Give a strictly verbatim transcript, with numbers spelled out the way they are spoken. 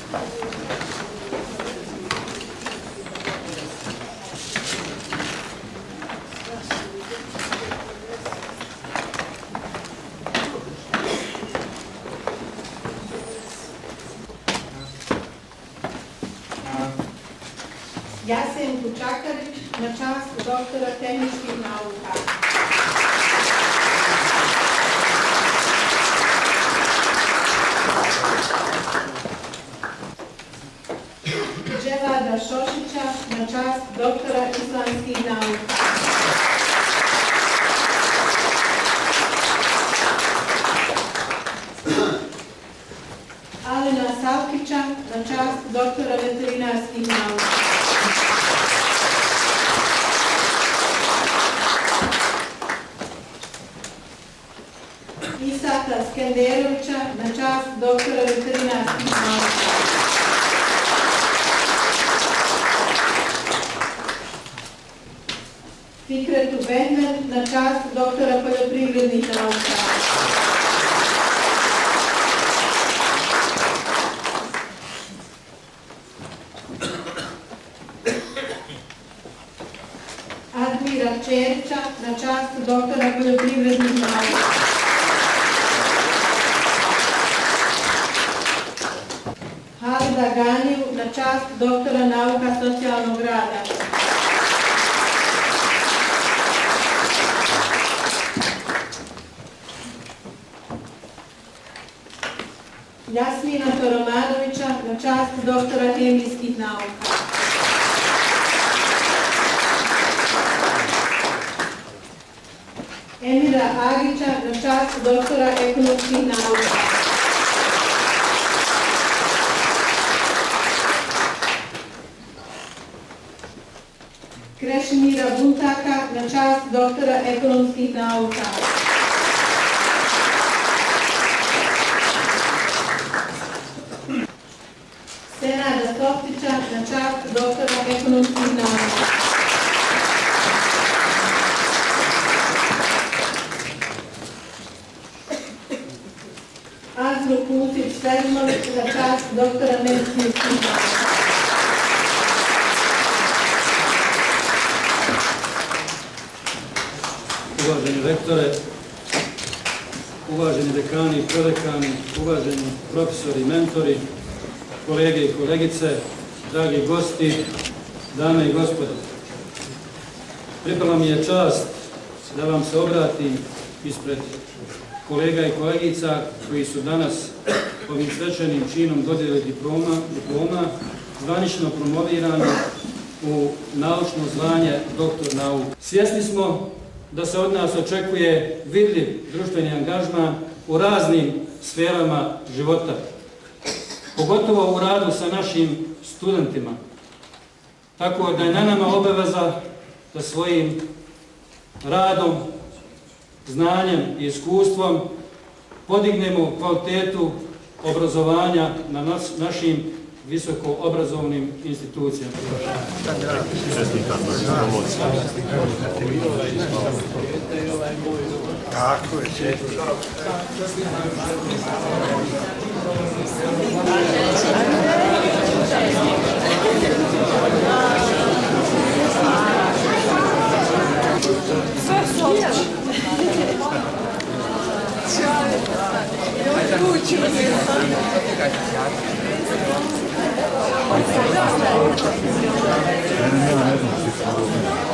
Jasen Kučakarić na čast doktora tehničkih nauka. Dželada Šošića na čast doktora islamskih nauka. Alena Salkića na čast doktora veterinarskih nauka. Isata Skenderovića na čast doktora veterinarskih nauka. Fikretu Behmer na čast doktora poljoprivrednih nauka. Admira Čerića na čast doktora poljoprivrednih nauka. Halida Ganiju na čast doktora nauka socijalnog rada. Jasmina Toromadovića na čast doktora hemijskih nauka. Emira Agića na čast doktora ekonomskih nauka. Krešimira Buntaka na čast doktora ekonomskih nauka. Senada Softića na čast doktora ekonomskih nauka. Azru Kusić-Sedmović na čast doktora medicinskih nauka. Uvaženi rektore, uvaženi dekani i prodekani, uvaženi profesori i mentori, kolege i kolegice, dragi gosti, dame i gospodo. Pripala mi je čast da vam se obratim ispred kolega i kolegica koji su danas ovim svečanim činom dodijeli diploma, diploma zvanično promovirani u naučno zvanje doktor nauka. Svjesni smo da se od nas očekuje vidljiv društveni angažman u raznim sferama života, pogotovo u radu sa našim studentima. Tako da je na nama obaveza da svojim radom, znanjem i iskustvom podignemo kvalitetu obrazovanja na nas, našim visoko obrazovnim institucijama. Tako je. Ja ne znam,